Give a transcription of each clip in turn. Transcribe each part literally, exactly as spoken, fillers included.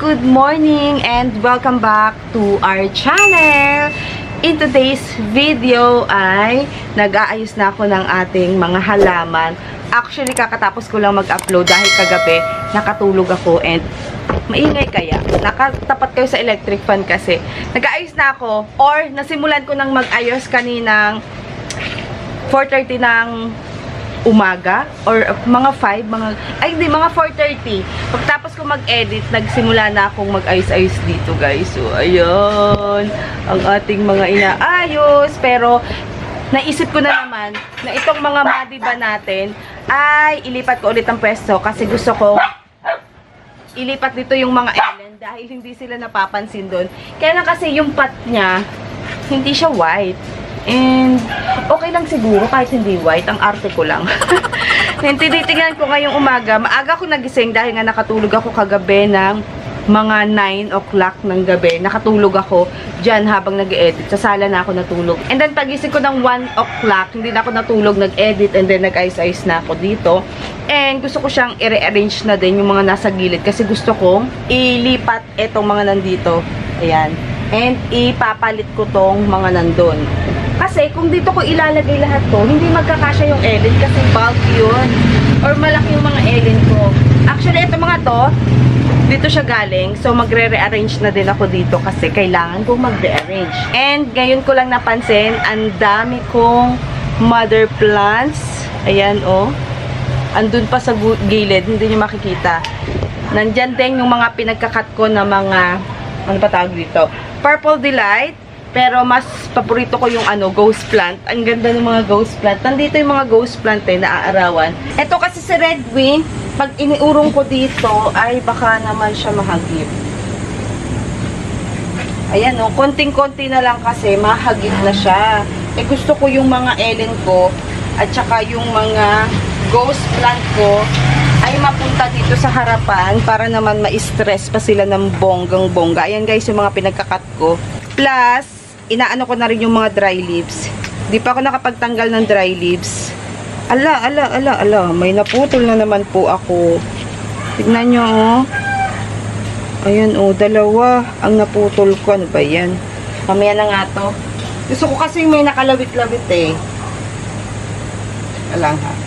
good morning and welcome back to our channel. In today's video ay nag-aayos na ako ng ating mga halaman. Actually, kakatapos ko lang mag-upload dahil kagabi nakatulog ako and maingay kaya. Nakatapat kayo sa electric fan kasi. Nag-aayos na ako or nasimulan ko nang mag-ayos kaninang four thirty ng umaga or mga five, mga ay hindi, mga four thirty. Pagtapos ko mag-edit, nagsimula na akong mag-ayos-ayos dito, guys. So, ayun, ang ating mga inaayos. Pero, naisip ko na naman na itong mga madiba natin ay ilipat ko ulit ang pwesto kasi gusto ko ilipat dito yung mga Ellen dahil hindi sila napapansin doon. Kaya lang kasi yung pot niya, hindi siya white. And, okay lang siguro kahit hindi white. Ang arte ko lang. And, tinitingnan ko ngayong umaga. Maaga ako nagising dahil nga nakatulog ako kagabi ng mga nine o'clock ng gabi. Nakatulog ako dyan habang nag-edit. Sa sala na ako natulog. And then, pagising ko ng one o'clock, hindi na ako natulog, nag-edit, and then nag-ayos-ayos na ako dito. And, gusto ko siyang i-rearrange na din yung mga nasa gilid kasi gusto kong ilipat etong mga nandito. Ayan. And, ipapalit ko tong mga nandun. Kasi, kung dito ko ilalagay lahat to, hindi magkakasya yung Ellen kasi bulk yun. Or malaki yung mga Ellen ko. Actually, ito mga to, dito siya galing. So, magre-rearrange na din ako dito kasi kailangan kong magre-arrange. And, ngayon ko lang napansin, ang dami kong mother plants. Ayan, oh. Andun pa sa gilid, hindi nyo makikita. Nandyan din yung mga pinagkakat ko na mga, ano pa tawag dito? Purple Delight. Pero mas paborito ko yung ano, ghost plant. Ang ganda ng mga ghost plant. Nandito yung mga ghost plant eh, naaarawan. Ito kasi si Redwing, pag iniurong ko dito, ay baka naman siya mahagip. Ayan o, oh, konting-konti na lang kasi, mahagip na siya. Eh gusto ko yung mga Ellen ko, at saka yung mga ghost plant ko, ay mapunta dito sa harapan para naman ma-stress pa sila ng bonggang-bongga. Ayan guys, yung mga pinagkakat ko. Plus, inaano ko na rin yung mga dry leaves. Di pa ako nakapagtanggal ng dry leaves. Ala, ala, ala, ala. May naputol na naman po ako. Tignan nyo, oh. Ayan, oh. Dalawa ang naputol ko. Ano ba yan? Mamaya na nga to. Gusto ko kasi may nakalawit-lawit eh. Alang ha.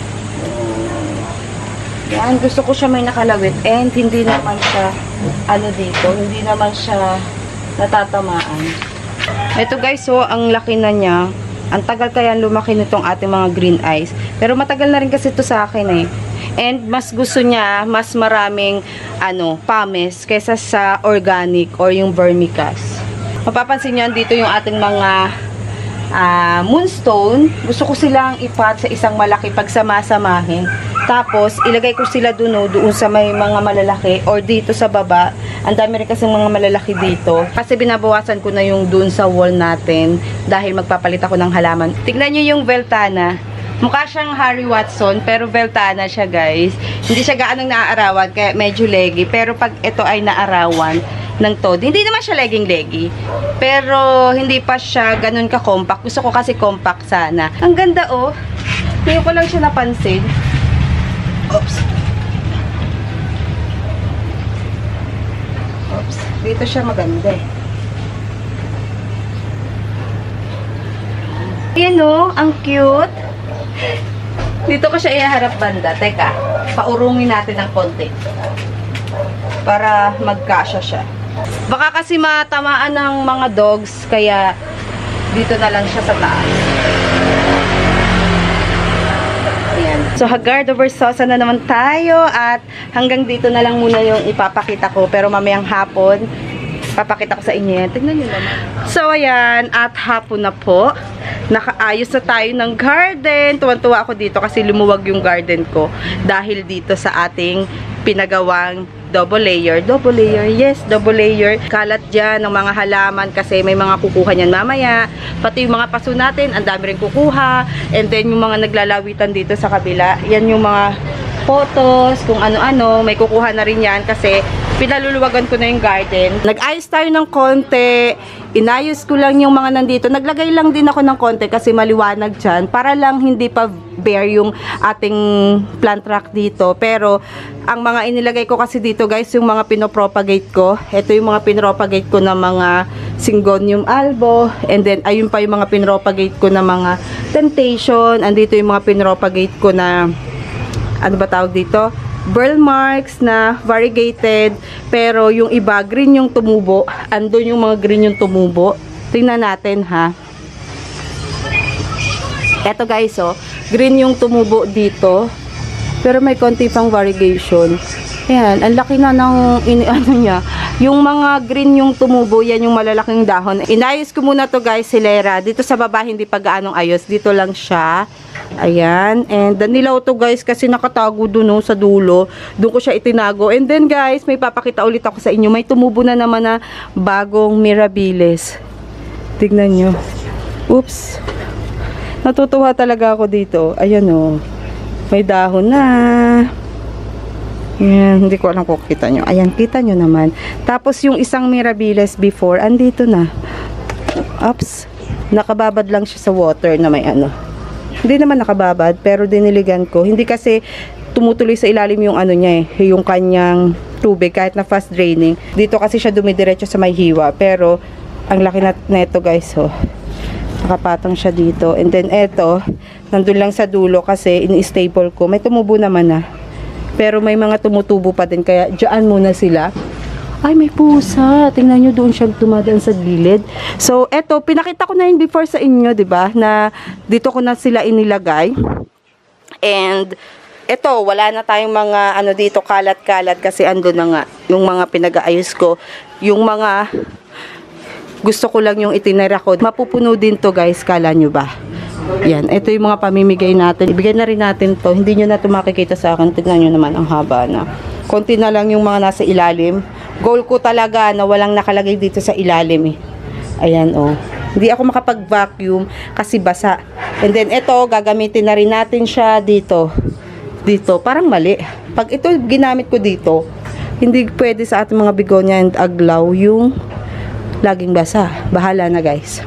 Yan, gusto ko siya may nakalawit. And hindi naman siya, ano dito, hindi naman siya natatamaan. Ito guys, so, ang laki na niya. Ang tagal kaya lumaki nitong ating mga green eyes. Pero matagal na rin kasi ito sa akin eh. And mas gusto niya, mas maraming, ano, pames kaysa sa organic or yung vermicast. Mapapansin niyo, dito yung ating mga uh, moonstone. Gusto ko silang ipat sa isang malaki pagsama-samahin. Tapos, ilagay ko sila doon, no, doon sa may mga malalaki or dito sa baba. Ang dami rin kasi mga malalaki dito. Kasi binabawasan ko na yung doon sa wall natin dahil magpapalit ako ng halaman. Tignan nyo yung Veltana. Mukha siyang Harry Watson, pero Veltana siya, guys. Hindi siya gaanong naaarawan, kaya medyo leggy. Pero pag ito ay naarawan ng todo, hindi naman siya legging-leggy. Pero hindi pa siya ganun ka-compact. Gusto ko kasi compact sana. Ang ganda, oh. Ngayon ko lang siya napansin. Oops. Oops. Dito siya maganda eh. Ayan o, ang cute. Dito ko siya iharap banda. Teka, paurungin natin ng konti. Para magkasya siya. Baka kasi matamaan ng mga dogs, kaya dito na lang siya sa taas. So, Haggard over Sosa na naman tayo at hanggang dito na lang muna yung ipapakita ko. Pero mamayang hapon, papakita ko sa inyo yan. Tignan nyo naman. So, ayan. At hapon na po. Nakaayos na tayo ng garden. Tuwan-tuwa ako dito kasi lumuwag yung garden ko. Dahil dito sa ating pinagawang double layer. Double layer, yes, double layer. Kalat dyan ng mga halaman kasi may mga kukuha niyan mamaya. Pati yung mga paso natin, ang dami rin kukuha. And then yung mga naglalawitan dito sa kabila, yan yung mga photos, kung ano-ano, may kukuha na rin yan kasi pinaluluwagan ko na yung garden. Nag-ayos tayo ng konti. Inayos ko lang yung mga nandito. Naglagay lang din ako ng konti kasi maliwanag dyan. Para lang hindi pa bare yung ating plant rack dito. Pero, ang mga inilagay ko kasi dito guys, yung mga pinopropagate ko. Ito yung mga pinopropagate ko na mga Syngonium albo. And then, ayun pa yung mga pinopropagate ko na mga Temptation. Andito yung mga pinopropagate ko na, ano ba tawag dito? Burl marks na variegated, pero yung iba green yung tumubo. Andun yung mga green yung tumubo. Tingnan natin ha. Eto guys, oh, green yung tumubo dito, pero may konti pang variegation. Ayan, ang laki na ng ini ano niya. Yung mga green yung tumubo, yan yung malalaking dahon. Inayos ko muna to guys, silera. Dito sa baba hindi pa gaanong ayos. Dito lang siya. Ayan. And nilaw to guys kasi nakatago dun no, sa dulo. Doon ko siya itinago. And then guys, may papakita ulit ako sa inyo. May tumubo na naman na bagong Mirabilis. Tignan nyo. Oops. Natutuwa talaga ako dito. Ayan o. May dahon na. Ayan. Hindi ko alam kung kita nyo. Ayan. Kita nyo naman. Tapos yung isang Mirabilis before, andito na. Oops. Nakababad lang siya sa water na may ano. Hindi naman nakababad, pero diniligan ko. Hindi kasi tumutuloy sa ilalim yung ano niya eh, yung kanyang tubig kahit na fast draining. Dito kasi siya dumidiretso sa may hiwa, pero ang laki na neto guys, oh. Nakapatong siya dito. And then eto, nandun lang sa dulo kasi in-staple ko. May tumubo naman na. Pero may mga tumutubo pa din, kaya dyan muna sila. Ay, may pusa. Tingnan nyo, doon siya dumadaan sa gilid. So, eto, pinakita ko na yun before sa inyo, di ba? Na dito ko na sila inilagay. And, eto, wala na tayong mga, ano dito, kalat-kalat kasi ando na nga yung mga pinag-aayos ko. Yung mga, gusto ko lang yung itinera ko. Mapupuno din to, guys. Kala nyo ba? Yan. Ito yung mga pamimigay natin. Ibigay na rin natin to. Hindi nyo na ito makikita sa akin. Tignan nyo naman ang haba na. Konti na lang yung mga nasa ilalim. Goal ko talaga na walang nakalagay dito sa ilalim eh. Ayan oh. Hindi ako makapag-vacuum kasi basa. And then ito, gagamitin na rin natin siya dito. Dito, parang mali. Pag ito ginamit ko dito, hindi pwede sa ating mga bigonya and aglaw yung laging basa. Bahala na guys.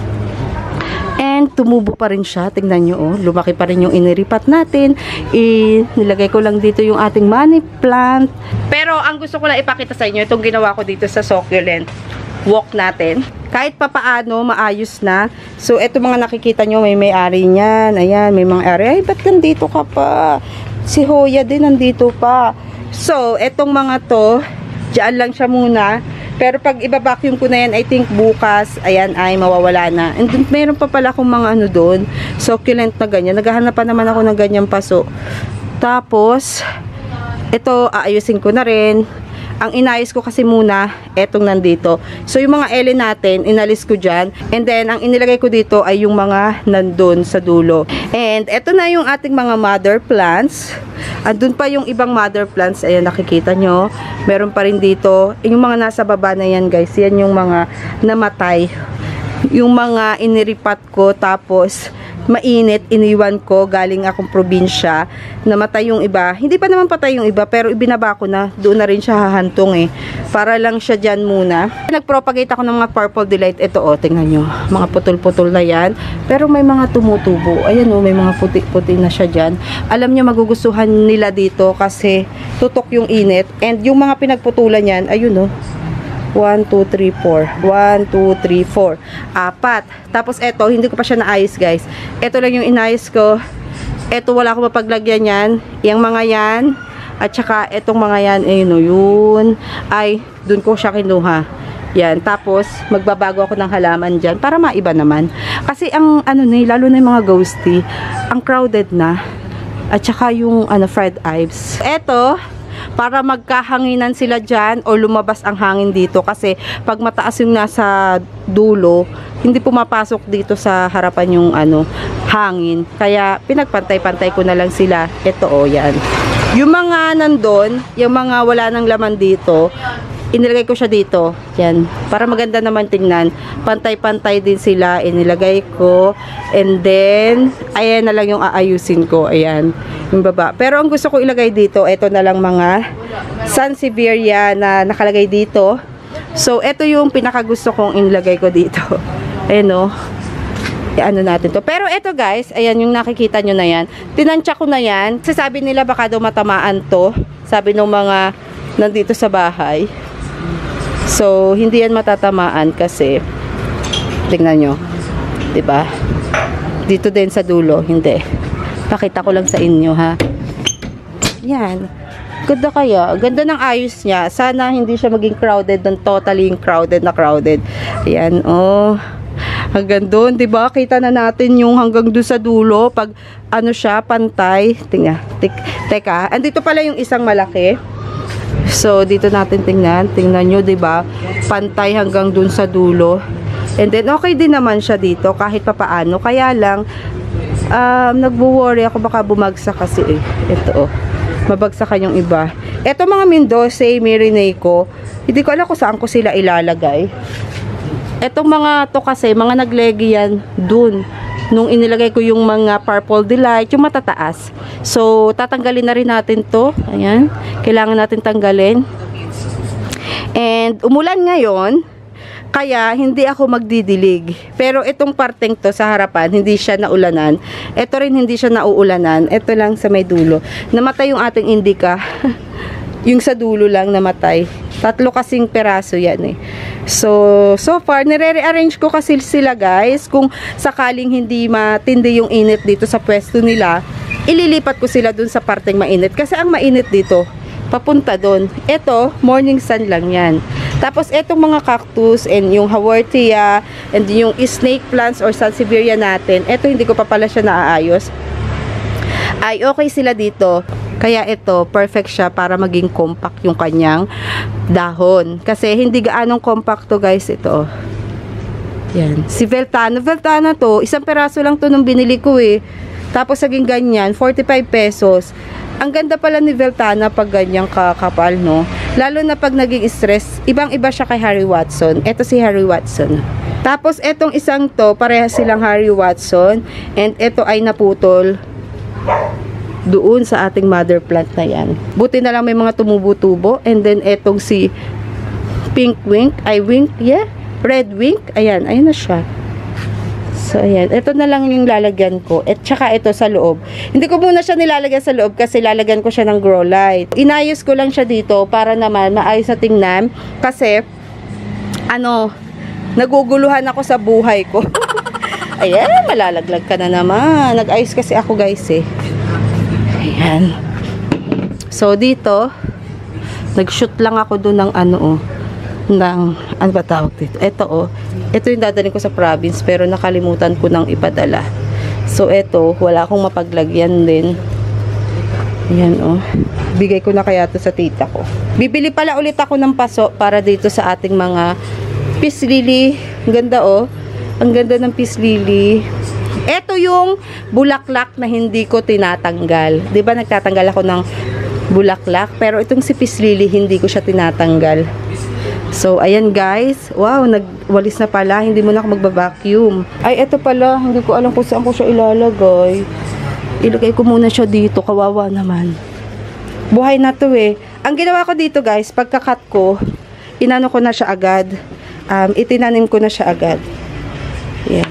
And tumubo pa rin siya. Tingnan nyo, oh. Lumaki pa rin yung iniripat natin. I, nilagay ko lang dito yung ating money plant. Pero ang gusto ko lang ipakita sa inyo, itong ginawa ko dito sa succulent walk natin. Kahit papaano, maayos na. So, ito mga nakikita nyo, may may-ari niyan. Ayan, may mga ari. Ay, ba't nandito ka pa? Si Hoya din nandito pa. So, etong mga to, dyan lang siya muna. Pero pag iba-vacuum ko na yan, I think bukas, ayan, ay mawawala na. And then, meron pa pala akong mga ano doon, succulent na ganyan. Naghahanap pa naman ako ng ganyang paso. Tapos, ito, aayusin ko na rin. Ang inayos ko kasi muna, etong nandito. So, yung mga ele natin, inalis ko dyan. And then, ang inilagay ko dito ay yung mga nandun sa dulo. And, eto na yung ating mga mother plants. Andun pa yung ibang mother plants. Ayan, nakikita nyo. Meron pa rin dito. Yung mga nasa baba na yan, guys. Yan yung mga namatay. Yung mga iniripat ko. Tapos, mainit, iniwan ko, galing akong probinsya, namatay yung iba, hindi pa naman patay yung iba, pero ibinaba ko na, doon na rin siya hahantong eh, para lang siya dyan muna. Nagpropagate ako ng mga purple delight, ito o, oh, tingnan nyo, mga putol-putol na yan, pero may mga tumutubo, ayan o, oh, may mga puti-puti na siya dyan. Alam nyo, magugustuhan nila dito, kasi tutok yung init, and yung mga pinagputulan yan, ayun o, oh, one, two, three, four. one, two, three, four. Apat. Tapos eto, hindi ko pa siya naayos guys. Ito lang yung inayos ko. Ito wala akong mapaglagyan yan. Yung mga yan. At saka etong mga yan. Ayun o, yun. Ay, dun ko siya kinuha. Yan. Tapos, magbabago ako ng halaman dyan. Para maiba naman. Kasi ang ano na, lalo na yung mga ghosty, ang crowded na. At saka yung ano, fried ives. Eto, para magkahanginan sila dyan o lumabas ang hangin dito kasi pag mataas yung nasa dulo, hindi pumapasok dito sa harapan yung ano, hangin. Kaya pinagpantay-pantay ko na lang sila. Ito o, yan. Yung mga nandun, yung mga wala ng laman dito, inilagay ko siya dito. Yan. Para maganda naman tingnan. Pantay-pantay din sila. Inilagay ko. And then, ayan na lang yung aayusin ko. Ayan. yung baba. Pero ang gusto ko ilagay dito, ito na lang mga Sansevieria na nakalagay dito. So, ito yung pinakagusto kong ilagay ko dito. Ayan o. Ano natin to. Pero ito guys, ayan yung nakikita nyo na yan. Tinansya ko na yan. Kasi sabi nila baka daw matamaan to. Sabi ng mga nandito sa bahay. So, hindi yan matatamaan kasi tingnan nyo. Diba? Dito din sa dulo. Hindi. Pakita ko lang sa inyo ha. Yan. Ganda kaya. Ganda ng ayos niya. Sana hindi siya maging crowded ng totally crowded na crowded. Ayan. Oh. Hanggang doon, 'di ba? Kita na natin yung hanggang doon sa dulo pag ano siya, pantay. Tingnan. Tek teka, andito pala yung isang malaki. So, dito natin tingnan. Tingnan nyo, 'di ba? Pantay hanggang doon sa dulo. And then okay din naman siya dito kahit papaano. Kaya lang um nagwo-worry ako baka bumagsak kasi eh. Ito oh. Mabagsakan yung iba. Ito mga Mendoza, Mireneco, hindi ko alam kung saan ko sila ilalagay. Etong mga to kasi, mga naglegi yan dun. Nung inilagay ko yung mga Purple Delight, yung matataas. So, tatanggalin na rin natin to. Ayan. Kailangan natin tanggalin. And, umulan ngayon, kaya hindi ako magdidilig. Pero itong parteng to sa harapan, hindi siya naulanan. Ito rin hindi siya nauulanan. Ito lang sa may dulo. Namatay yung ating indica. Yung sa dulo lang namatay. Tatlo kasing peraso yan eh. So, so far, nire-rearrange ko kasi sila guys. Kung sakaling hindi matindi yung init dito sa pwesto nila, ililipat ko sila dun sa parteng mainit. Kasi ang mainit dito, papunta dun. Ito, morning sun lang yan. Tapos, etong mga cactus and yung haworthia and yung snake plants or sansevieria natin, eto hindi ko pa pala siya naaayos. Ay, okay sila dito. Kaya ito, perfect siya para maging compact yung kanyang dahon. Kasi hindi gaanong compact to guys, ito. Yan. Si Veltana. Veltana to, isang peraso lang to nung binili ko eh. Tapos naging ganyan, forty-five pesos. Ang ganda pala ni Veltana pag ganyang kakapal, no? Lalo na pag naging stress, ibang-iba siya kay Harry Watson. Ito si Harry Watson. Tapos etong isang to, parehas silang Harry Watson. And ito ay naputol doon sa ating mother plant na yan. Buti na lang may mga tumubo-tubo. And then, etong si pink wink, ay wink, yeah, red wink, ayan, ayan na siya. So, ayan, ito na lang yung lalagyan ko. At saka ito sa loob. Hindi ko muna siya nilalagyan sa loob kasi lalagyan ko siya ng grow light. Inayos ko lang siya dito para naman maayos na tingnan. Kasi, ano, naguguluhan ako sa buhay ko. Ayan, malalaglag ka na naman. Nag-ayos kasi ako guys eh. Ayan. So, dito, nag-shoot lang ako doon ng ano, oh, ng, ano ba tawag dito? Ito, oh. Ito yung dadaling ko sa province, pero nakalimutan ko nang ipadala. So, ito, wala akong mapaglagyan din. Ayan, oh. Bigay ko na kaya to sa tita ko. Bibili pala ulit ako ng paso para dito sa ating mga peace lily. Ang ganda, oh. Ang ganda ng peace lily. Ito yung bulaklak na hindi ko tinatanggal. 'Di ba nagtatanggal ako ng bulaklak, pero itong si peace lily hindi ko siya tinatanggal. So ayan guys, wow, nagwalis na pala, hindi mo na ako magba-vacuum. Ay ito pala, hindi ko alam kung saan ko siya ilalagay. Ilagay ko muna siya dito, kawawa naman. Buhay na 'to eh. Ang ginawa ko dito guys, pagka-cut ko, inano ko na siya agad. Um, itinanim ko na siya agad. Ayan.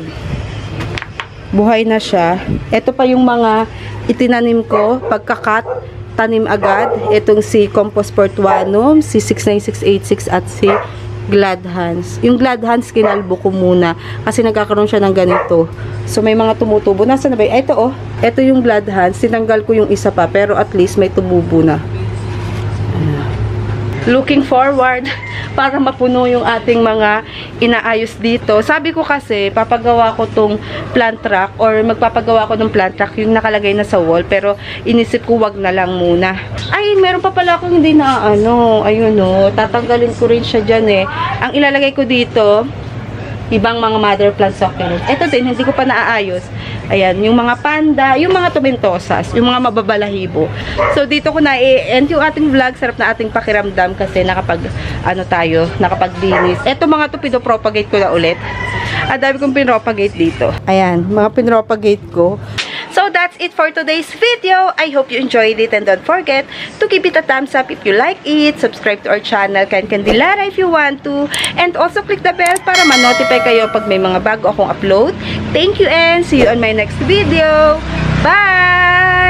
Buhay na siya. Ito pa yung mga itinanim ko, pagkakat, tanim agad. Itong si Compost Portuanum, si six nine six eight six at si Glad Hands. Yung Glad Hands, kinalbo ko muna kasi nagkakaroon siya ng ganito. So, may mga tumutubo. Nasaan na ba? Ito oh. Ito yung Glad Hands. Tinanggal ko yung isa pa, pero at least may tumubo na. Looking forward para mapuno yung ating mga inaayos dito. Sabi ko kasi, papagawa ko tong plant rack or magpapagawa ko ng plant rack yung nakalagay na sa wall, pero inisip ko wag na lang muna. Ay, meron pa pala akong hindi na ano, ayun o, tatanggalin ko rin siya dyan eh. Ang ilalagay ko dito, ibang mga mother plant succulent. Ito din, hindi ko pa naaayos. Ayan, yung mga panda, yung mga tomentosas, yung mga mababalahibo. So, dito ko na i-end yung ating vlog. Sarap na ating pakiramdam kasi nakapag, ano tayo, nakapaglinis. Ito mga to, pinopropagate ko na ulit. Ang dami kong pinopagate dito. Ayan, mga pinopagate ko. So that's it for today's video. I hope you enjoyed it and don't forget to give it a thumbs up if you like it. Subscribe to our channel, Ken Candelara, if you want to. And also click the bell para ma-notify kayo pag may mga bago akong upload. Thank you and see you on my next video. Bye!